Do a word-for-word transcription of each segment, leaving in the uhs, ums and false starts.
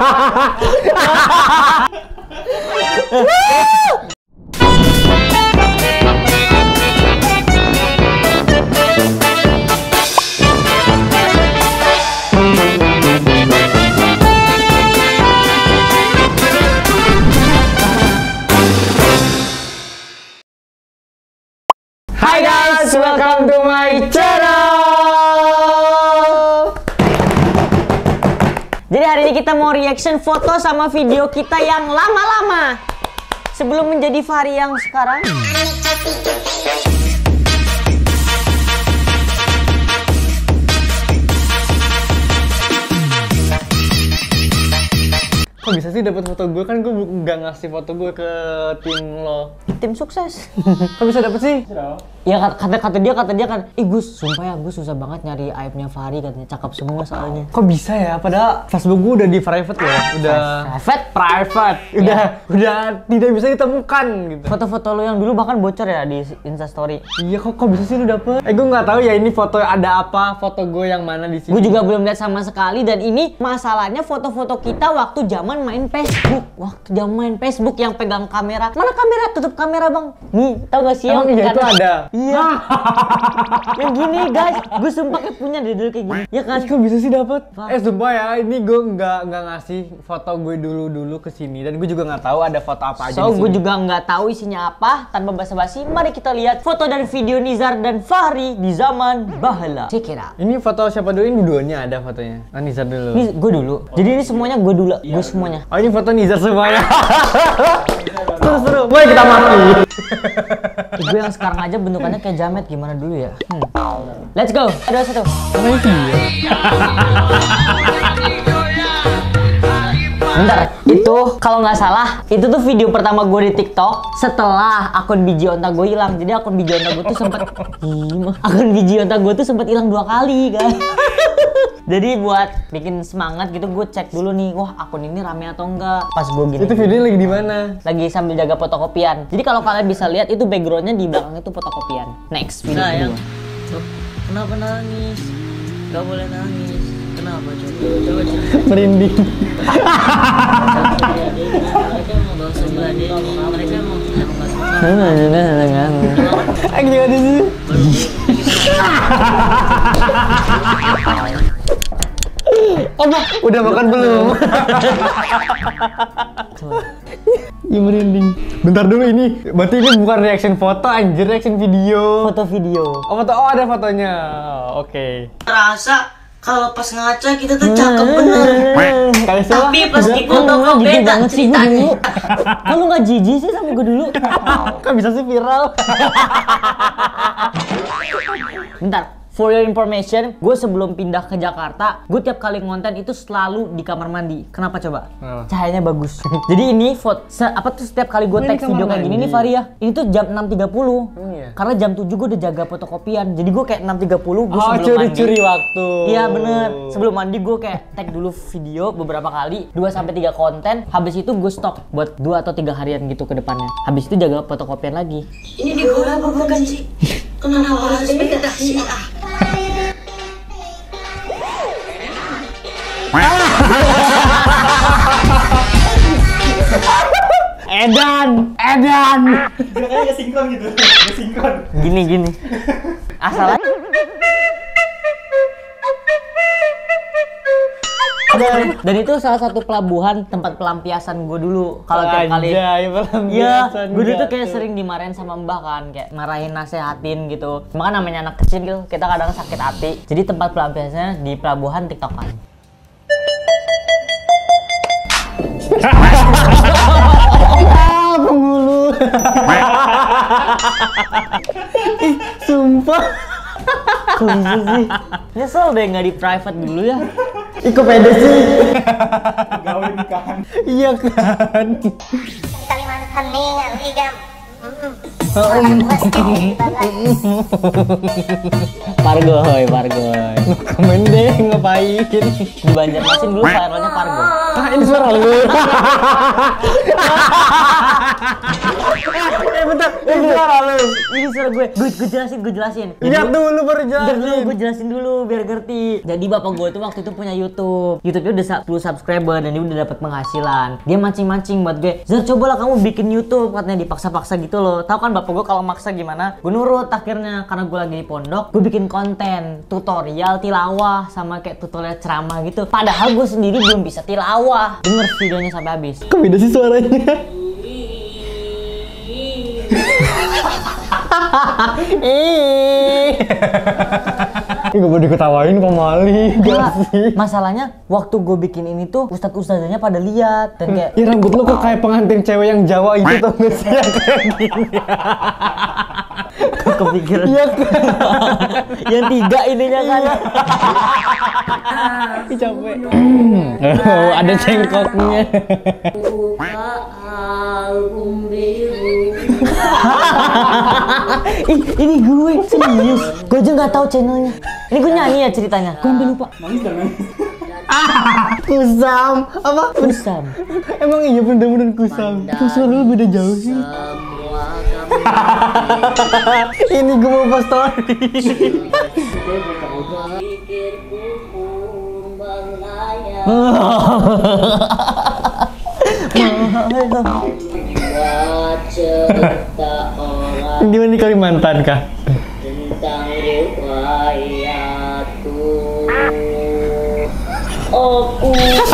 Hai guys, welcome to my channel. Jadi hari ini kita mau reaction foto sama video kita yang lama-lama sebelum menjadi Fahri yang sekarang. Kok bisa sih dapat foto gue? Kan gue nggak ngasih foto gue ke tim lo. Tim sukses. Kok bisa dapet sih? Ya kata kata dia kata dia kan, ih Gus, sumpah ya Gus susah banget nyari aibnya Fahri, katanya cakep semua soalnya. Kok bisa ya? Padahal Facebook gue udah di private ya, udah private, private, udah ya. udah tidak bisa ditemukan gitu. Foto-foto lo yang dulu bahkan bocor ya di Instastory. Iya kok kok bisa sih lu dapet? Eh gue nggak tahu ya ini foto ada apa, foto gue yang mana di sini. Gue juga belum lihat sama sekali, dan ini masalahnya foto-foto kita waktu zaman main Facebook, waktu zaman main Facebook yang pegang kamera. Mana kamera? Tutup kamera bang. Nih, tau gak sih yang yang itu ada? Iya. Yang gini guys, gue sumpah kayak punya deh dulu kayak gini. Ya kan? Kok bisa sih dapet? Eh sumpah ya, ini gue nggak nggak ngasih foto gue dulu dulu ke sini, dan gue juga nggak tahu ada foto apa aja. So gue juga nggak tahu isinya apa. Tanpa basa-basi, mari kita lihat foto dan video Nizar dan Fahri di zaman bahala. Check it out. Ini foto siapa dulu? Ini dua-duanya ada fotonya. Ah, Nizar dulu. Ini gue dulu. Jadi ini semuanya gue dulu, gue semuanya. Oh ini foto Nizar semuanya. Seru-seru. Boleh kita mati. Gue yang sekarang aja bentukannya kayak jamet, gimana dulu ya? Hmm. Let's go. Dua satu. Mana itu ya? Bentar, itu kalau nggak salah itu tuh video pertama gue di TikTok setelah akun biji onta gue hilang. Jadi akun biji onta gue tuh sempet akun biji onta gue tuh sempet hilang dua kali kan. Jadi buat bikin semangat gitu gue cek dulu nih, wah akun ini rame atau enggak. Pas gue gini. Itu videonya lagi di mana? Lagi sambil jaga fotokopian. Jadi kalau kalian bisa lihat itu backgroundnya di belakang itu fotokopian. Next video Sayang, kedua. tuh, kenapa nangis? Gak boleh nangis. Kenapa coba? Coba cerita. Merinding. Mereka mau bawa sebelah deh. Mereka mau tidak membahas. Aku juga di sini. Apa? Udah makan belum? Ih merinding. Bentar dulu ini. Berarti ini bukan reaction foto anjir, reaction video. Foto video. Oh foto, oh ada fotonya. Oke. Okay. Rasa kalau pas ngaca kita tuh cakep bener. Kayak Tapi pas di foto kok jijik beda banget sih gue dulu. ceritanya. Kalau nggak jijik sih sama gue dulu. Kan bisa sih viral. Bentar, for your information, gue sebelum pindah ke Jakarta, gue tiap kali ngonten itu selalu di kamar mandi. Kenapa coba? Kenapa? Cahayanya bagus. Jadi ini foto, apa tuh setiap kali gue Oh, tag ini video kamar kayak gini mandi. nih Faria, ini tuh jam enam tiga puluh. Oh, iya. Karena jam tujuh gue udah jaga fotokopian. Jadi gue kayak enam tiga puluh gue Oh sebelum curi-curi mandi. waktu. Iya bener. Sebelum mandi gue kayak tag dulu video beberapa kali, dua sampai tiga konten. Habis itu gue stok buat dua atau tiga harian gitu ke depannya. Habis itu jaga fotokopian lagi. Ini di bola apa bukan sih? Kenapa harus beda sih? Ah. Edan, Edan. Kayaknya gak sinkron gitu, gak sinkron. Gini gini. Asal Dan, dan itu salah satu pelabuhan tempat pelampiasan gue dulu. Kalau tiap kali, Anjay, iya, pelampiasan gue dulu tuh kayak jatuh. sering dimarahin sama mbah kan, kayak marahin, nasehatin gitu. Cuma kan namanya anak kecil gitu, kita kadang sakit hati. Jadi tempat pelampiasannya di pelabuhan TikTokan. Ah, penghulu. Ih, sumpah. Kok bisa sih? Nyesel deh nggak di private dulu ya. Ih, kok pede sih? Gawe nikahan. Iya kan? Kalimantan dengan tiga. Pargoy, Pargoy. Komen deh ngapain? Di Banjarmasin dulu viralnya Pargo. Ah Ini suara lu. Eh bentar, ini suara lu. Ini suara gue. Gue gue jelasin, gue jelasin. Lihat dulu baru Bentar dulu, jelasin. gue jelasin dulu biar ngerti. Jadi bapak gue tuh waktu itu punya YouTube. YouTube-nya udah sepuluh subscriber dan dia udah dapat penghasilan. Dia mancing-mancing buat gue. Zar, cobalah kamu bikin YouTube, katanya dipaksa-paksa gitu loh. Tahu kan bapak gue kalau maksa gimana? Gue nurut akhirnya karena gue lagi di pondok. Gue bikin konten tutorial tilawah sama kayak tutorial ceramah gitu. Padahal gue sendiri belum bisa tilawah. Denger videonya sampai habis. Kok beda sih suaranya? Ih, gak mau diketawain kok Mali, gak Enggak, sih? masalahnya waktu gue bikin ini tuh ustadz-ustadzanya pada lihat dan kayak Ih, rambut lu kok kayak pengantin cewek yang Jawa itu tau gak sih? Yang kayak gini. Kok kepikiran. Iya kan? Yang tiga ininya kan. Ih, capek. Oh, ada cengkoknya. Ih, ini gue serius. Gue aja nggak tahu channelnya. Ini gue nyanyi ya ceritanya. Gue hampir lupa. Nangis dan nangis. Kusam. Apa? Kusam. Emang iya bener-bener kusam. Itu suara lu beda jauh sih. Ini gue mau post story. Di mana di Kalimantan kah? Tentang riwayatku, aku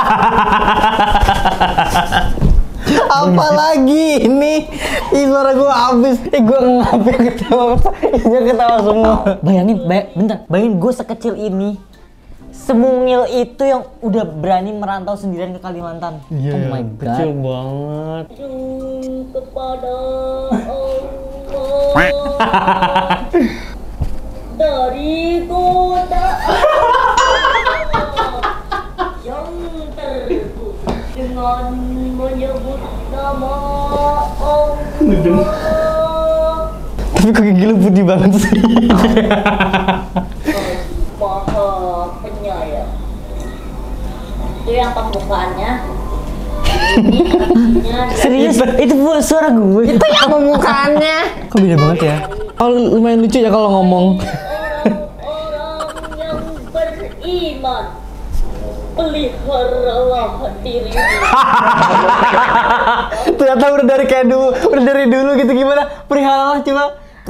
Apa lagi ini? Ih, suara gue habis. Eh, gue ngapain ketawa? Iya ketawa semua. Bayangin, bay bentar. Bayangin gue sekecil ini. Semungil itu yang udah berani merantau sendirian ke Kalimantan. Oh my god. Kecil banget. kepada Allah dari kota yang terbuka dengan menyebut nama Allah. Tapi kok gigi lu putih banget sih. Maha penyayang. Itu yang pembukaannya. Ini artinya Serius? Itu bu- suara gue. Itu yang pembukaannya. Kok beda banget ya? Oh, lumayan lucu ya kalau ngomong. orang-orang yang beriman. Peliharalah dirimu. Ternyata udah dari kayak dulu, udah dari dulu gitu gimana? Perihalalah coba.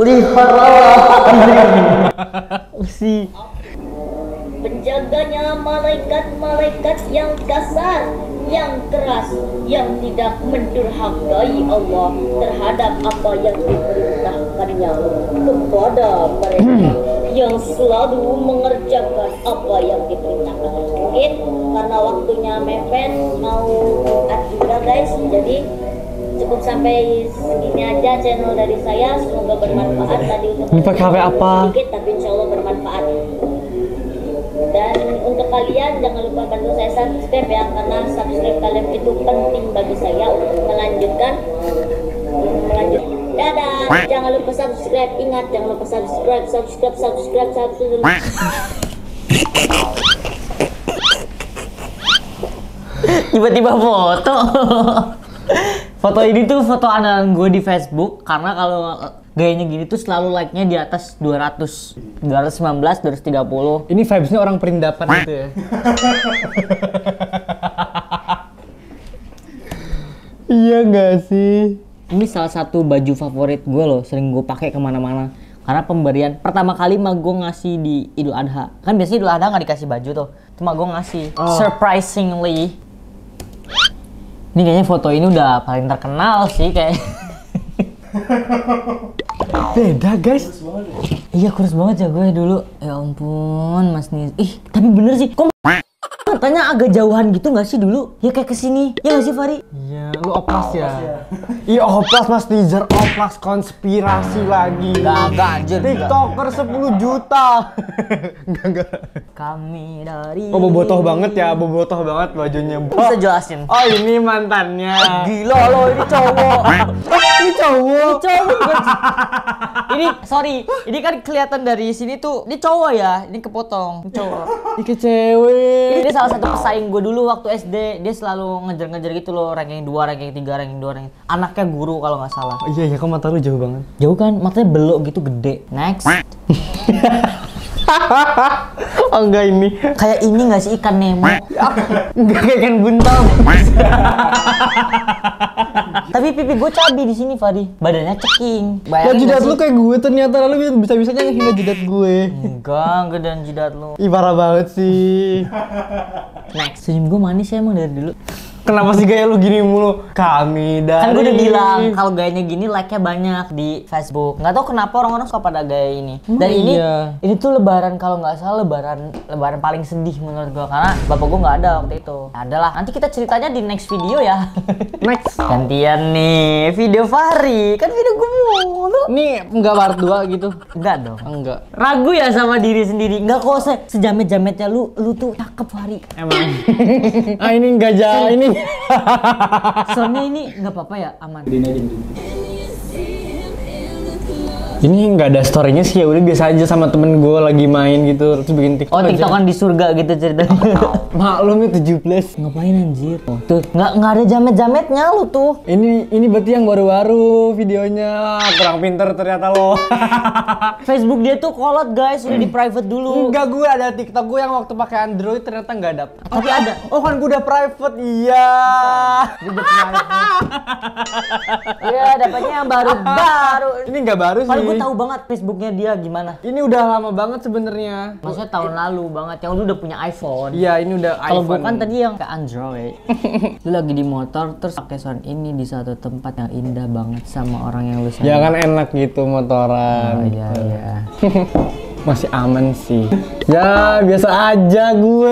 Si Penjaganya malaikat-malaikat yang kasar, yang keras, yang tidak mendurhakai Allah terhadap apa yang diperintahkannya kepada mereka yang selalu mengerjakan apa yang diperintahkan. Mungkin karena waktunya mepet mau cut juga guys, jadi cukup sampai segini aja channel dari saya. Semoga bermanfaat. Tadi untuk Ini pakai H P apa? sedikit tapi insya Allah bermanfaat. Dan untuk kalian jangan lupa bantu saya subscribe ya, karena subscribe kalian itu penting bagi saya untuk melanjutkan melanjutkan. Dadah. Jangan lupa subscribe. Ingat, jangan lupa subscribe, subscribe, subscribe, subscribe. tiba-tiba foto. Foto ini tuh foto andalan gue di Facebook karena kalau gayanya gini tuh selalu like-nya di atas dua ratus. dua ratus sembilan belas, dua ratus tiga puluh. Ini vibes-nya orang perindapan gitu ya. Iya nggak sih? Ini salah satu baju favorit gue loh, sering gue pakai kemana-mana. Karena pemberian pertama kali mah gue ngasih di Idul Adha. Kan biasanya Idul Adha nggak dikasih baju tuh, cuma gue ngasih. Oh. Surprisingly, ini kayaknya foto ini udah paling terkenal sih kayak. Beda guys. Iya kurus banget ya gue dulu. Ya ampun Mas Nis. Ih tapi bener sih. Kok katanya agak jauhan gitu nggak sih dulu? Ya kayak kesini. Ya nggak sih Fari? Iya, lu oplas ya? Iya oplas Mas Nizar, oplas konspirasi lagi. Gak anjir. TikToker sepuluh juta. Enggak enggak. Kami dari. Oh bobotoh banget ya, bobotoh banget bajunya. Bisa jelasin. Oh ini mantannya. Gila lo ini cowok. Ini cowok. Ini cowok bukan. Ini sorry, ini kan kelihatan dari sini tuh. Ini cowok ya, ini kepotong. Ini cowok. Ini cewek. Ini salah salah satu pesaing gue dulu waktu S D. Dia selalu ngejar-ngejar gitu loh, ranking dua, ranking tiga, ranking dua, ranking. Anaknya guru kalau nggak salah. Oh, iya iya, kok mata lu jauh banget. Jauh kan, matanya belok gitu gede. Next. Oh enggak ini. Kayak ini nggak sih ikan Nemo? Enggak kayak ikan buntal. Tapi pipi gue cabi di sini, Fadi. Badannya ceking. Ya Bayangin jidat nggak lu sih? kayak gue ternyata, lu bisa-bisanya ngehina jidat gue. Enggak, gedean jidat lu. Ih parah banget sih. Next. Senyum gue manis ya emang dari dulu. Kenapa sih gaya lu gini mulu? Kami dari... Kan gue udah bilang kalau gayanya gini like-nya banyak di Facebook. Nggak tahu kenapa orang-orang suka pada gaya ini. Dan ini iya. ini tuh lebaran kalau nggak salah lebaran lebaran paling sedih menurut gue karena bapak gue nggak ada waktu itu. Ya adalah nanti kita ceritanya di next video ya. Next. Gantian nih video Fahri. Kan video gue mulu. Ini enggak part dua gitu. Enggak dong. Enggak. Ragu ya sama diri sendiri. Enggak kok, se sejamet-jametnya lu lu tuh cakep Fahri. Emang. Ah ini enggak jauh ini. Soalnya ini nggak apa-apa ya, aman. Ini nggak ada story-nya sih, ya udah biasa aja sama temen gue lagi main gitu, terus bikin TikTok. Oh, aja. TikTokan di surga gitu ceritanya. Maklum ya tujuh belas. Ngapain anjir? Oh, tuh, nggak nggak ada jamet-jametnya lu tuh. Ini ini berarti yang baru-baru videonya. Kurang pinter ternyata lo. Facebook dia tuh kolot guys, udah di private dulu. Enggak, gue ada TikTok gue yang waktu pakai Android ternyata nggak ada. Tapi ada. Oh kan gue udah private, iya. Dia udah private. Iya, dapatnya yang baru-baru. Ini nggak baru sih. Kalau gue tahu banget Facebooknya dia gimana. Ini udah lama banget sebenarnya. Maksudnya tahun lalu banget, yang lu udah punya iPhone. Iya, ini udah Kalau gue iPhone. kan tadi yang ke Android. Lu lagi di motor terus pakai sound ini di satu tempat yang indah banget sama orang yang lu sayang. Ya kan enak gitu motoran. Oh iya iya. Masih aman sih. Ya biasa aja gue.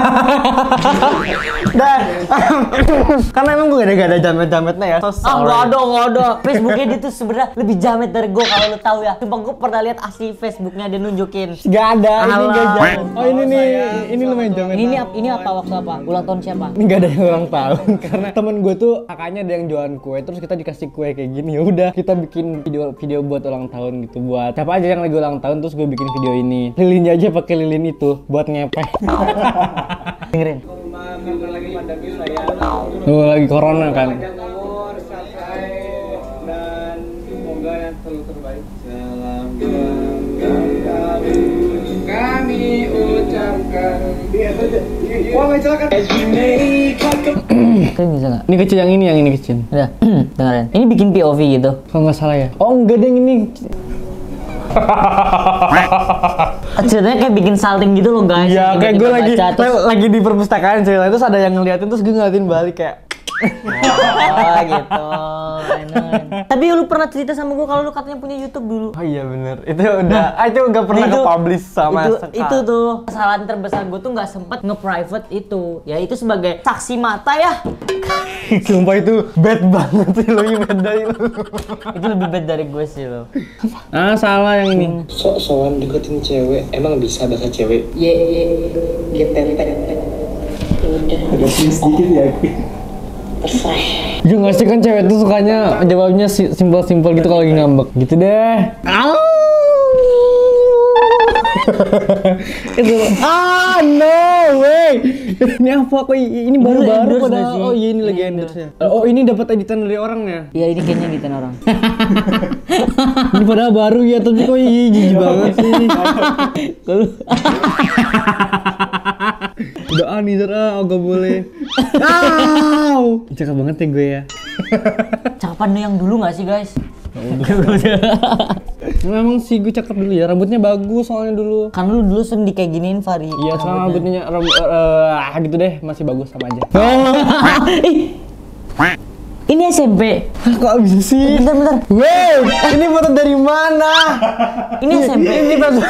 Dan karena emang gue gak ada, gak ada jamet-jametnya ya. So Ah sorry. nggak ada nggak ada. Facebooknya dia tuh sebenarnya lebih jamet dari gue kalau lu tahu ya. Sumpah gue pernah lihat asli Facebooknya dia nunjukin. Gak ada, ini Alah. gak jamet. Oh ini nih, ini lumayan jamet. Ini ini ap- ini apa waktu apa? Ulang tahun siapa? Ini gak ada yang ulang tahun karena temen gue tuh kakaknya ada yang jualan kue, terus kita dikasih kue kayak gini. Ya udah kita bikin video video buat ulang tahun gitu, buat siapa aja yang lagi ulang tahun, terus gue bikin video ini. Lilinnya aja pakai lilin itu buat ngepeh. Dengerin. Oh, lagi corona kan. Kami ucapkan wah silakan. Kalian bisa nggak? Ini kecil, yang ini, yang ini kecil. Udah, dengerin. Ini bikin P O V gitu. Kalau nggak salah ya. Oh enggak deh, ini. Ceritanya kayak bikin salting gitu loh guys. Ya kayak gue Tiba-tiba lagi baca, terus lagi di perpustakaan cerita, terus ada yang ngeliatin, terus gue ngeliatin balik kayak. oh gitu. I know. Tapi lu pernah cerita sama gue kalau lu katanya punya YouTube dulu. Oh iya bener, itu udah, ah, itu nggak pernah Itu- ke-publish sama itu, sekali. itu tuh kesalahan terbesar gue tuh nggak sempet nge-private itu. Ya itu sebagai saksi mata ya. Sumpah itu bad banget sih lo, ini bad dari lo. Itu lebih bad dari gue sih lo. Ah salah yang ini. Sok-sokan deketin cewek, emang bisa bahasa cewek? Ye ye geter udah sedikit ya. terserah. Ya nggak sih, kan cewek tuh sukanya jawabnya si- simpel-simpel gitu kalau lagi ngambek. Gitu deh. Au. Itu. Ah no way. Ini apa kok ini baru-baru endorse pada. nggak sih? Oh iya ini lagi Ini endorse ya. Oh ini dapat editan dari orangnya. Iya ini kayaknya gitu orang. Ini padahal baru ya, tapi kok iya jijik banget sih. Kalau Udah ah nih ah, gak boleh. Au. Cakep banget ya gue ya. cakepan lu yang dulu nggak sih guys? Memang sih gue cakep dulu ya, rambutnya bagus soalnya dulu. Kan lu dulu sering di kayak giniin Fari. Iya, sekarang rambutnya rambut uh, gitu deh, masih bagus sama aja. Ih, ini S M P. Kok bisa sih? Bentar bentar. Wey, ini foto dari mana? Ini S M P. Ini foto.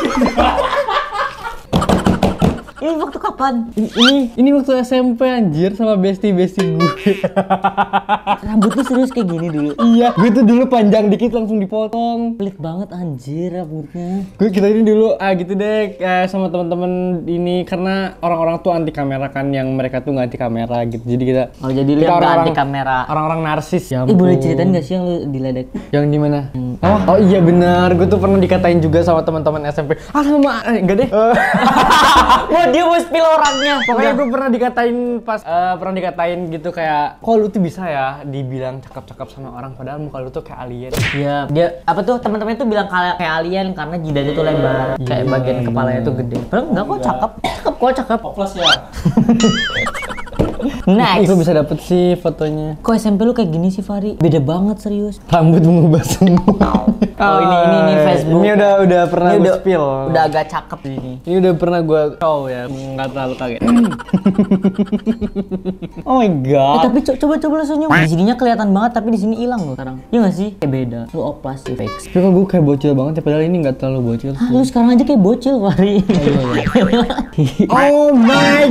Ini waktu kapan? Ini ini waktu S M P anjir, sama bestie-bestie gue. Rambut lu serius kayak gini dulu? Iya, gue tuh dulu panjang dikit langsung dipotong. Pelit banget anjir rambutnya. Gue kita ini dulu ah gitu deh, eh, sama teman-teman ini, karena orang-orang tuh anti kamera kan, yang mereka tuh nggak anti kamera gitu. Jadi kita Oh jadi lu kita yang nggak orang-orang- anti kamera. Orang-orang narsis ya. Eh boleh ampun. ceritain gak sih yang lu diledek? Yang di mana? Oh, oh iya benar, gue tuh pernah dikatain juga sama teman-teman S M P. Ah sama, eh, enggak deh. Eh, dia mau spill orangnya. Pokoknya gue pernah dikatain pas eh, pernah dikatain gitu kayak, kok lu tuh bisa ya dibilang cakep-cakep sama orang padahal muka lu tuh kayak alien. Iya, dia apa tuh teman-teman itu bilang kayak kayak alien karena jidatnya tuh lebar, kayak bagian kepalanya tuh gede. Padahal enggak kok cakep. Cakep kok cakep. Plus ya. Ih, Next. kok bisa dapet sih fotonya? Kok S M P lu kayak gini sih, Fari? Beda banget serius. Rambut mengubah semua. Oh, ini ini ini Facebook. Ini udah udah pernah Ini gue udah, spill. udah agak cakep ini. Ini udah pernah gue show ya, nggak terlalu kaget. Oh my Eh, god. tapi co coba coba lu senyum. Di sininya kelihatan banget tapi di sini hilang loh sekarang. Iya nggak sih? Kayak beda. Lu oplas sih fake. Tapi kok gue kayak bocil banget ya, padahal ini nggak terlalu bocil Ah, sih. lu sekarang aja kayak bocil, Fari. Oh my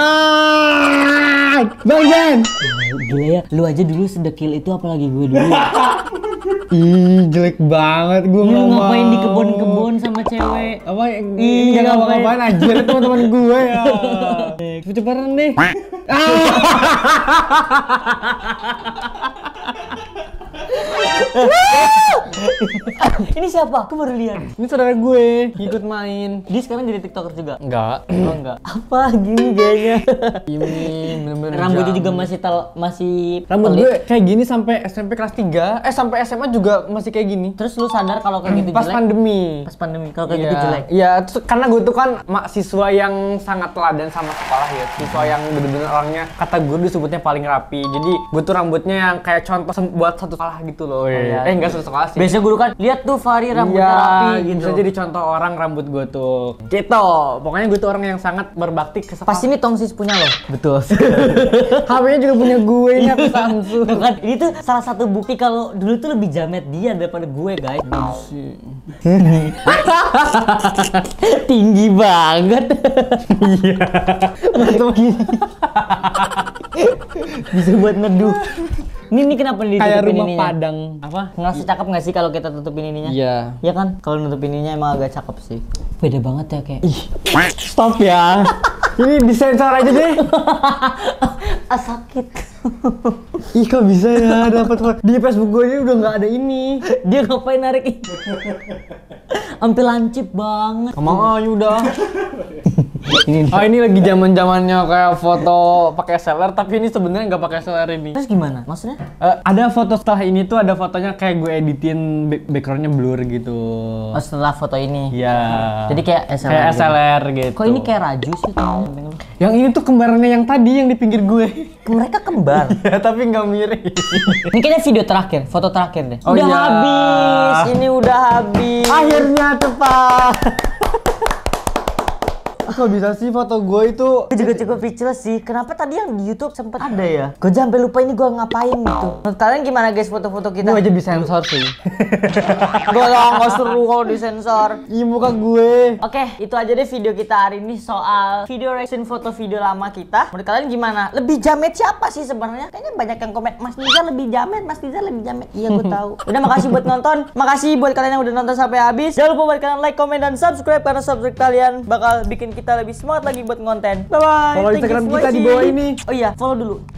god. Bang Jan. Gila ya, lu aja dulu sedekil itu apalagi gue dulu. Ih, jelek banget gue. Lu ngapain di kebun-kebun sama cewek? Apa? Ih, Iya, nggak ngapain? ngapain aja teman-teman gue ya. Cepet-cepetan deh. Ini siapa? Aku baru lihat. Ini saudara gue ikut main. Dia sekarang jadi TikToker juga. Enggak. Oh enggak. Apa gini gayanya? Ini bener-bener Rambutnya jam. juga masih tel masih Rambut pelit. gue kayak gini sampai S M P kelas tiga. Eh sampai S M A juga masih kayak gini. Terus lu sadar kalau kayak gitu Pas jelek? pandemi. Pas pandemi kalau kayak gitu Iya. jelek. Iya, terus karena gue tuh kan mahasiswa yang sangat teladan sama sekolah ya. Siswa yang bener-bener orangnya kata guru disebutnya paling rapi. Jadi gue tuh rambutnya yang kayak contoh sem- buat satu sekolah gitu loh. iya. Eh enggak satu sekolah sih. Biasanya guru kan lihat tuh Fari rambutnya Iya, rapi gitu. bisa jadi contoh orang rambut gue tuh. Gitu. Pokoknya gue tuh orang yang sangat berbakti ke sekolah. Pasti ini tongsis punya lo. Betul. H P-nya juga punya gue, ini H P Samsung. Tuh kan, ini tuh salah satu bukti kalau dulu tuh lebih jamet dia daripada gue, guys. Tinggi banget. Iya. Bisa buat neduh. Ini ini kenapa ditutupin Kayak rumah ininya? Padang. Apa? Ngerasa cakep nggak sih kalau kita tutupin ininya? Iya. Iya kan? Kalau nutupin ininya emang agak cakep sih. Beda banget ya kayak. Stop ya. Ini disensor aja deh. Ah, sakit. Ih, kok bisa ya dapat di Facebook gue ini udah nggak ada ini. Dia ngapain narik ini? Sampai lancip banget. Emang aja udah. Ini oh ini lagi zaman zamannya kayak foto pakai S L R, tapi ini sebenarnya nggak pakai S L R ini. Terus gimana? Maksudnya? Eh, ada foto setelah ini tuh ada fotonya kayak gue editin back- backgroundnya blur gitu. Oh, setelah foto ini. Iya. Jadi kayak S L R. Kayak gitu. S L R gitu. Kok ini kayak Raju sih temen-temen lu? Yang ini tuh kembarannya yang tadi yang di pinggir gue. Mereka kembar. Ya tapi nggak mirip. Ini kayaknya video terakhir, foto terakhir deh. Oh udah iya. habis, ini udah habis. Akhirnya tepat. Kok bisa sih foto gue itu? Gue juga cukup speechless sih. Kenapa tadi yang di YouTube sempet ada ya? Gue sampai lupa ini gue ngapain gitu. Menurut kalian gimana guys foto-foto kita? Gue aja bisa sensor sih. Gue lah nggak seru kalau disensor. Ih muka gue. Oke, itu aja deh video kita hari ini soal video reaction foto video lama kita. Menurut kalian gimana? Lebih jamet siapa sih sebenarnya? Kayaknya banyak yang komen Mas Niza lebih jamet, Mas Niza lebih jamet. Iya, gue tahu. Udah, makasih buat nonton. Makasih buat kalian yang udah nonton sampai habis. Jangan lupa buat kalian like, comment, dan subscribe karena subscribe kalian bakal bikin kita lebih semangat lagi buat konten. Bye bye. Follow Instagram kita di bawah ini. Oh iya, follow dulu.